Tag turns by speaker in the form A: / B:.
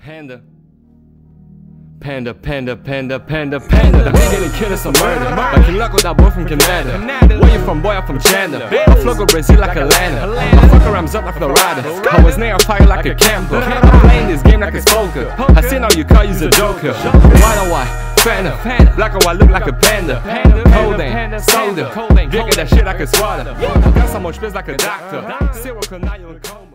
A: Panda. Panda, panda, panda, panda, panda. The big getting killed is a murder. Like you luck with that boy from Canada. Where you from, boy? I'm from Chanda. I flow go Brazil like Atlanta. I fuck around up like Florida. I was near fire like a camper. I'm playing this game like it's poker. I seen how you call you's a joker. Why don't I? Panda, black and white look like a panda. Codeine, soda, drinking that shit like a swallow. Got so much space like a doctor. Serial cannot you in coma.